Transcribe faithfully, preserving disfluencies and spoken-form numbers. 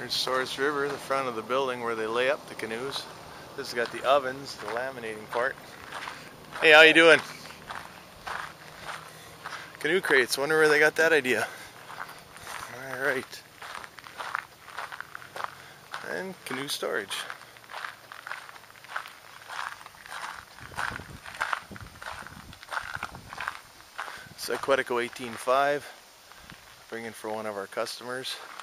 There's Souris River, the front of the building where they lay up the canoes. This has got the ovens, the laminating part. Hey, how you doing? Canoe crates, wonder where they got that idea. Alright. And canoe storage. It's Aquatico eighteen point five, bringing for one of our customers.